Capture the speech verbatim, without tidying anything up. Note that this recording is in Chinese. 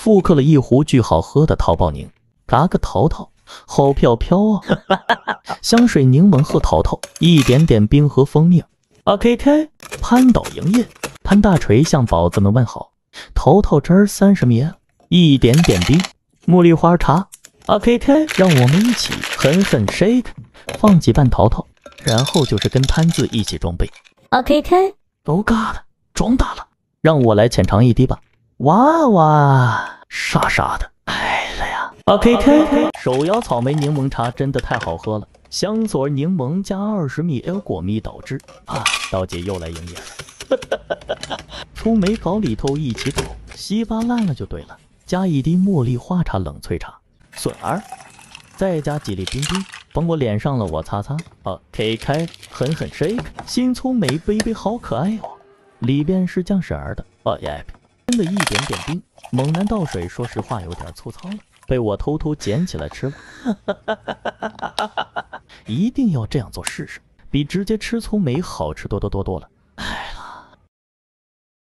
复刻了一壶巨好喝的淘宝柠，嘎个淘淘，好飘飘啊！香水柠檬和淘淘，一点点冰和蜂蜜。啊 K K， 潘导营业，潘大锤向宝子们问好。淘淘汁儿三十米，一点点冰，茉莉花茶。啊 K K， 让我们一起狠狠 shake， 放几瓣淘淘，然后就是跟潘子一起装杯。 啊 K K， 都嘎的，装大了，让我来浅尝一滴吧。哇哇，傻傻的，哎了呀！啊 K K， 手摇草莓柠檬茶真的太好喝了，香索柠檬加二十米 L 果蜜导汁啊！刀姐又来营业了，粗梅搞里头一起搞，稀巴烂了就对了。加一滴茉莉花茶冷萃茶，笋儿，再加几粒冰冰，帮我脸上了我擦擦。啊 K K， 狠狠 shake， 新粗梅杯杯好可爱哦，里边是酱色儿的。哦耶！真的一点点冰，猛男倒水，说实话有点粗糙了，被我偷偷捡起来吃了。一定要这样做试试，比直接吃粗梅好吃多多多多了。